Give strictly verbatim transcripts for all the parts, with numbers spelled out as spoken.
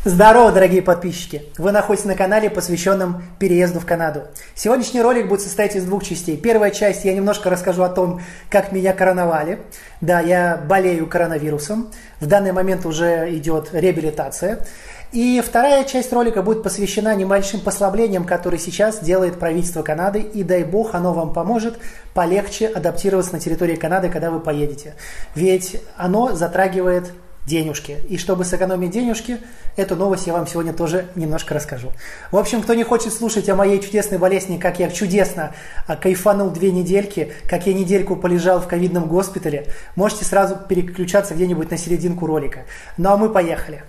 Здорово, дорогие подписчики! Вы находитесь на канале, посвященном переезду в Канаду. Сегодняшний ролик будет состоять из двух частей. Первая часть, я немножко расскажу о том, как меня короновали. Да, я болею коронавирусом. В данный момент уже идет реабилитация. И вторая часть ролика будет посвящена небольшим послаблениям, которые сейчас делает правительство Канады. И дай бог, оно вам поможет полегче адаптироваться на территории Канады, когда вы поедете. Ведь оно затрагивает денежки. И чтобы сэкономить денежки, эту новость я вам сегодня тоже немножко расскажу. В общем, кто не хочет слушать о моей чудесной болезни, как я чудесно кайфанул две недельки, как я недельку полежал в ковидном госпитале, можете сразу переключаться где-нибудь на серединку ролика. Ну а мы поехали.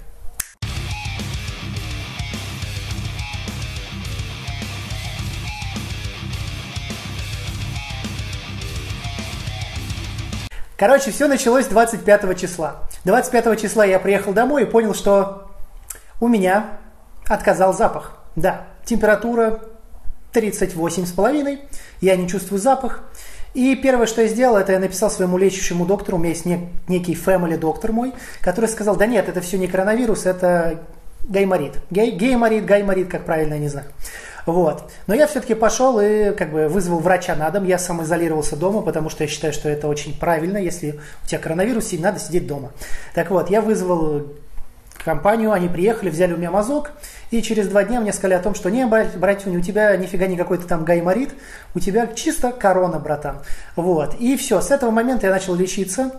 Короче, все началось двадцать пятого числа. двадцать пятого числа я приехал домой и понял, что у меня отказал запах. Да, температура тридцать восемь с половиной, я не чувствую запах. И первое, что я сделал, это я написал своему лечащему доктору, у меня есть нек- некий family доктор мой, который сказал, да нет, это все не коронавирус, это гайморит. Гей- гейморит, гайморит, как правильно, я не знаю. Вот. Но я все-таки пошел и как бы вызвал врача на дом. Я самоизолировался дома, потому что я считаю, что это очень правильно. Если у тебя коронавирус, надо сидеть дома. Так вот, я вызвал компанию, они приехали, взяли у меня мазок. И через два дня мне сказали о том, что не, братюня, у тебя нифига не какой-то там гайморит, у тебя чисто корона, братан. Вот. И все, с этого момента я начал лечиться.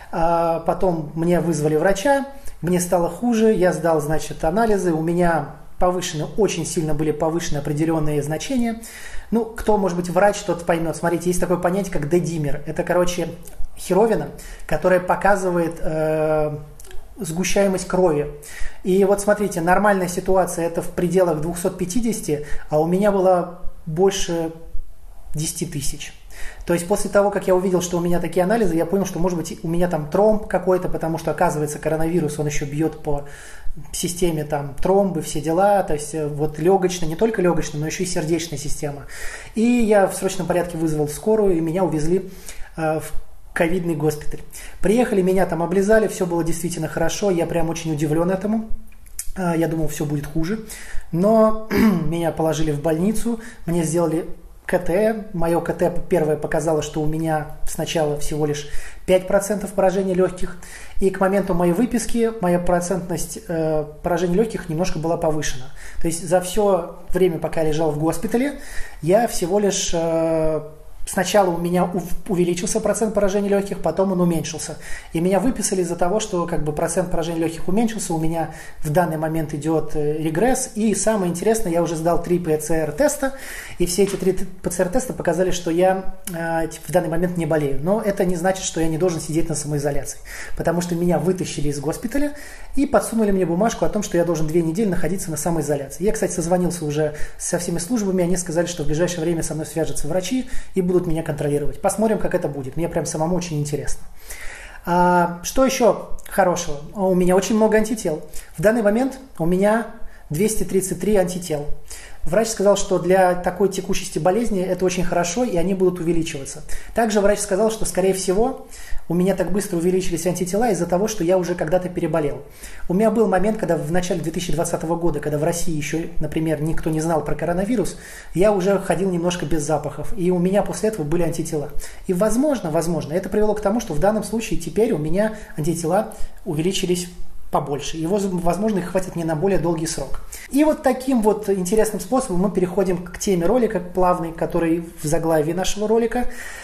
А потом мне вызвали врача, мне стало хуже, я сдал, значит, анализы, у меня повышены, очень сильно были повышены определенные значения. Ну, кто, может быть, врач, тот поймет. Смотрите, есть такое понятие, как дедимер. Это, короче, херовина, которая показывает э, сгущаемость крови. И вот смотрите, нормальная ситуация это в пределах двести пятьдесят, а у меня было больше десять тысяч. То есть после того, как я увидел, что у меня такие анализы, я понял, что может быть у меня там тромб какой-то, потому что оказывается коронавирус, он еще бьет по системе там тромбы, все дела, то есть вот легочная, не только легочная, но еще и сердечная система. И я в срочном порядке вызвал скорую, и меня увезли э, в ковидный госпиталь. Приехали, меня там облизали, все было действительно хорошо, я прям очень удивлен этому. Э, я думал, все будет хуже, но меня положили в больницу, мне сделали КТ. Мое КТ первое показало, что у меня сначала всего лишь пять процентов поражения легких. И к моменту моей выписки моя процентность э, поражения легких немножко была повышена. То есть за все время, пока я лежал в госпитале, я всего лишь... Э, Сначала у меня увеличился процент поражения легких, потом он уменьшился. И меня выписали из-за того, что как бы, процент поражения легких уменьшился. У меня в данный момент идет регресс. И самое интересное, я уже сдал три ПЦР-теста. И все эти три ПЦР-теста показали, что я э, в данный момент не болею. Но это не значит, что я не должен сидеть на самоизоляции. Потому что меня вытащили из госпиталя и подсунули мне бумажку о том, что я должен две недели находиться на самоизоляции. Я, кстати, созвонился уже со всеми службами. Они сказали, что в ближайшее время со мной свяжутся врачи и будут меня контролировать. Посмотрим, как это будет. Мне прям самому очень интересно. А, что еще хорошего? У меня очень много антител. В данный момент у меня двести тридцать три антител. Врач сказал, что для такой текущести болезни это очень хорошо, и они будут увеличиваться. Также врач сказал, что, скорее всего, у меня так быстро увеличились антитела из-за того, что я уже когда-то переболел. У меня был момент, когда в начале две тысячи двадцатого года, когда в России еще, например, никто не знал про коронавирус, я уже ходил немножко без запахов, и у меня после этого были антитела. И возможно, возможно, это привело к тому, что в данном случае теперь у меня антитела увеличились побольше. Его, возможно, их хватит мне на более долгий срок. И вот таким вот интересным способом мы переходим к теме ролика плавной, который в заглавии нашего ролика.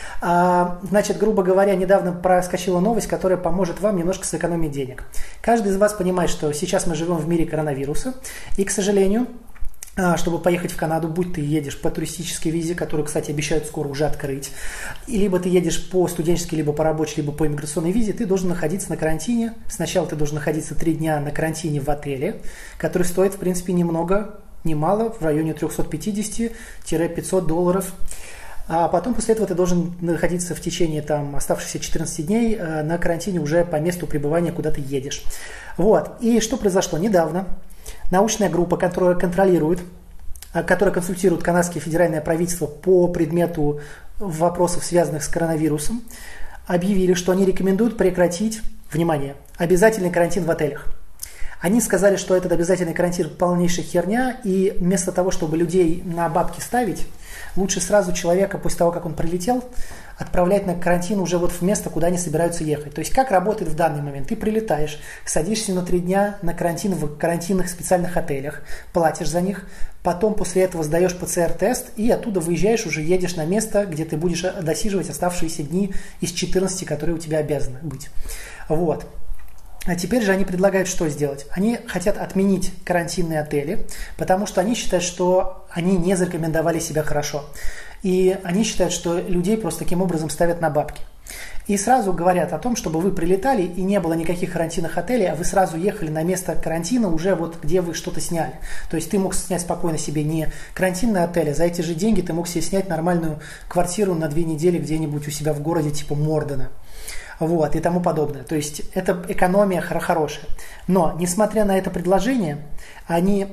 А, значит, грубо говоря, недавно проскочила новость, которая поможет вам немножко сэкономить денег. Каждый из вас понимает, что сейчас мы живем в мире коронавируса, и, к сожалению, чтобы поехать в Канаду, будь ты едешь по туристической визе, которую, кстати, обещают скоро уже открыть, и либо ты едешь по студенческой, либо по рабочей, либо по иммиграционной визе, ты должен находиться на карантине. Сначала ты должен находиться три дня на карантине в отеле, который стоит, в принципе, немного, немало, в районе триста пятьдесят - пятьсот долларов. А потом после этого ты должен находиться в течение там, оставшихся четырнадцати дней э, на карантине уже по месту пребывания, куда ты едешь. Вот. И что произошло недавно? Научная группа, которая контролирует, которая консультирует канадское федеральное правительство по предмету вопросов, связанных с коронавирусом, объявили, что они рекомендуют прекратить, внимание, обязательный карантин в отелях. Они сказали, что этот обязательный карантин полнейшая херня, и вместо того, чтобы людей на бабки ставить, лучше сразу человека после того, как он прилетел, отправлять на карантин уже вот в место, куда они собираются ехать. То есть как работает в данный момент? Ты прилетаешь, садишься на три дня на карантин в карантинных специальных отелях, платишь за них, потом после этого сдаешь ПЦР-тест и оттуда выезжаешь, уже едешь на место, где ты будешь досиживать оставшиеся дни из четырнадцати, которые у тебя обязаны быть. Вот. А теперь же они предлагают что сделать? Они хотят отменить карантинные отели, потому что они считают, что они не зарекомендовали себя хорошо. И они считают, что людей просто таким образом ставят на бабки. И сразу говорят о том, чтобы вы прилетали и не было никаких карантинных отелей, а вы сразу ехали на место карантина уже вот где вы что-то сняли. То есть ты мог снять спокойно себе не карантинный отель, а за эти же деньги ты мог себе снять нормальную квартиру на две недели где-нибудь у себя в городе типа Мордена. Вот, и тому подобное. То есть это экономия хорошая. Но, несмотря на это предложение, они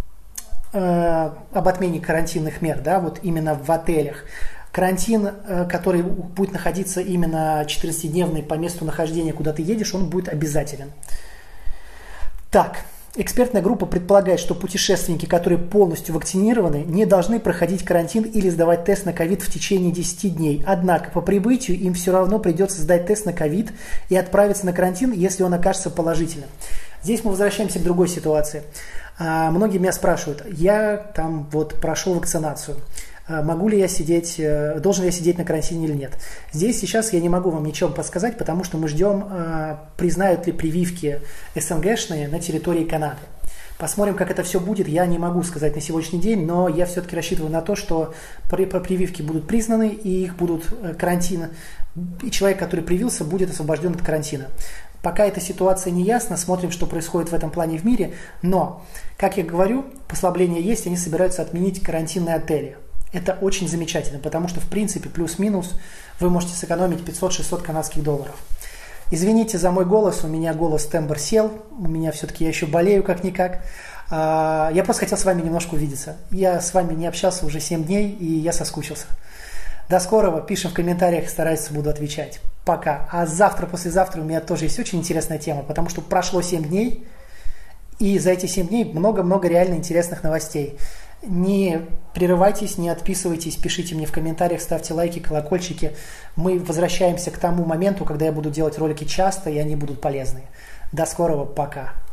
э, об отмене карантинных мер, да, вот именно в отелях, карантин, э, который будет находиться именно четырнадцатидневный по месту нахождения, куда ты едешь, он будет обязателен. Так. Экспертная группа предполагает, что путешественники, которые полностью вакцинированы, не должны проходить карантин или сдавать тест на ковид в течение десяти дней. Однако по прибытию им все равно придется сдать тест на ковид и отправиться на карантин, если он окажется положительным. Здесь мы возвращаемся к другой ситуации. А, многие меня спрашивают, я там вот прошел вакцинацию. Могу ли я сидеть, должен ли я сидеть на карантине или нет. Здесь сейчас я не могу вам ничего подсказать, потому что мы ждем, признают ли прививки СНГшные на территории Канады. Посмотрим, как это все будет, я не могу сказать на сегодняшний день, но я все-таки рассчитываю на то, что прививки будут признаны и их будут карантин, и человек, который привился, будет освобожден от карантина. Пока эта ситуация не ясна, смотрим, что происходит в этом плане в мире, но, как я говорю, послабления есть, они собираются отменить карантинные отели. Это очень замечательно, потому что, в принципе, плюс-минус вы можете сэкономить пятьсот-шестьсот канадских долларов. Извините за мой голос, у меня голос тембр сел, у меня все-таки я еще болею как-никак. Я просто хотел с вами немножко увидеться. Я с вами не общался уже семь дней, и я соскучился. До скорого, пишем в комментариях, стараюсь, буду отвечать. Пока. А завтра, послезавтра у меня тоже есть очень интересная тема, потому что прошло семь дней, и за эти семь дней много-много реально интересных новостей. Не прерывайтесь, не отписывайтесь, пишите мне в комментариях, ставьте лайки, колокольчики. Мы возвращаемся к тому моменту, когда я буду делать ролики часто, и они будут полезны. До скорого, пока.